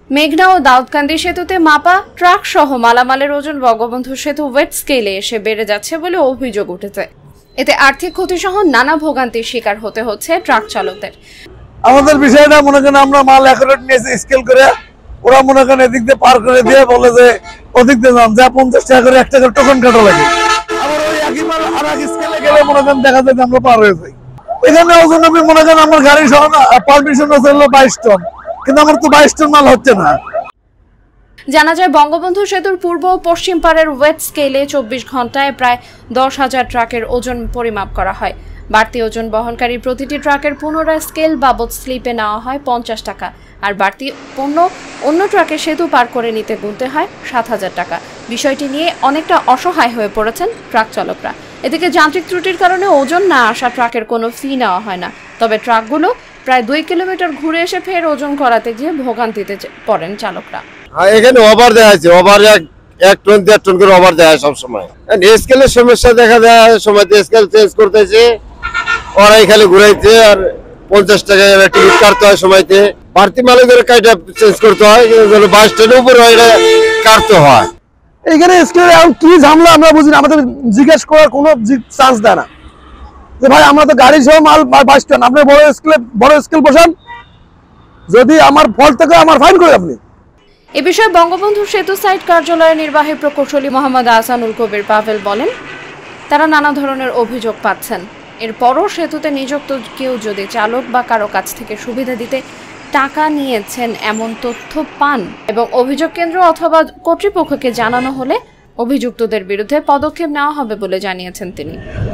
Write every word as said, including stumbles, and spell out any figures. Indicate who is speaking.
Speaker 1: মেঘনা ও দাউদকান্দি সেতুতে মাপা ট্রাক সহ মালামালের ওজন বঙ্গবন্ধু সেতু ওয়েট স্কেলে এসে বেড়ে যাচ্ছে বলে অভিযোগ উঠেছে। এতে আর্থিক ক্ষতি সহ নানা ভোগান্তির শিকার হতে হচ্ছে ট্রাক চালকদের।
Speaker 2: আমাদের বিষয়টা মনে করেন আমরা মাল অ্যাকুরেট নিয়েছি স্কেল করে, ওরা মনে করেন এদিক দিয়ে পার করে দিয়ে বলে যে ওদিক দিয়ে যান, যা পঞ্চাশ টাকা করে এক টাকার টোকন কাটা লাগে। আবার ওই একই মাল আর এক স্কেলে গেলে মনে করেন দেখা যায় আমরা পার হয়ে যাই। এখানে ওজন আমি মনে করেন আমার গাড়ি সহ পারমিশন আছে হলো বাইশ টন, কিন্তু আমার তো বাইশ টন মাল হচ্ছে না।
Speaker 1: জানা যায় বঙ্গবন্ধু সেতুর পূর্ব ও পশ্চিম পাড়ের ওয়েট স্কেলে চব্বিশ ঘন্টায় প্রায় দশ হাজার ট্রাকের ওজন পরিমাপ করা হয়। বাড়তি ওজন বহনকারী প্রতিটি ট্রাকের পুনরায় স্কেল বাবদ স্লিপে নেওয়া হয় পঞ্চাশ টাকা, আর বাড়তি পণ্য অন্য ট্রাকে সেতু পার করে নিতে গুনতে হয় সাত হাজার টাকা। বিষয়টি নিয়ে অনেকটা অসহায় হয়ে পড়েছেন ট্রাক চালকরা। এদিকে যান্ত্রিক ত্রুটির কারণে ওজন না আসা ট্রাকের কোনো ফি নেওয়া হয় না। তবে ট্রাকগুলো প্রায় দুই কিলোমিটার ঘুরে এসে ফের ওজন করাতে গিয়ে ভোগান্তিতে পড়েন চালকরা।
Speaker 3: এখানে ওভার দেওয়া আছে, ওভার এক টন দেড় টন করে ওভার দেওয়া হয় সবসময়। স্কেলের সমস্যা দেখা দেয়, সময় স্কেল চেঞ্জ করতেছে, ওরাই খালি ঘুরাইছে আর পঞ্চাশ টাকা টিকিট কাটতে হয় সময়তে। বাড়তি মালিকের কাইটা চেঞ্জ করতে হয়, বাইশ টনের উপরে কাটতে হয়।
Speaker 2: এখানে স্কেল এখন কি ঝামেলা আমরা বুঝি না, আমাদের জিজ্ঞেস করার কোনো চান্স দেয় না যে ভাই আমরা তো গাড়ি সহ মাল বাইশ টন, আপনি বড় স্কেলে বড় স্কেল বসান, যদি আমার ফল্ট থাকে আমার ফাইন করে আপনি।
Speaker 1: এ বিষয়ে বঙ্গবন্ধু সেতু সাইট কার্যালয়ের নির্বাহী প্রকৌশলী মোহাম্মদ আহসানুল কবির পাভেল বলেন, তারা নানা ধরনের অভিযোগ পাচ্ছেন। এরপরও সেতুতে নিযুক্ত কেউ যদি চালক বা কারো কাছ থেকে সুবিধা দিতে টাকা নিয়েছেন এমন তথ্য পান এবং অভিযোগ কেন্দ্র অথবা কর্তৃপক্ষকে জানানো হলে অভিযুক্তদের বিরুদ্ধে পদক্ষেপ নেওয়া হবে বলে জানিয়েছেন তিনি।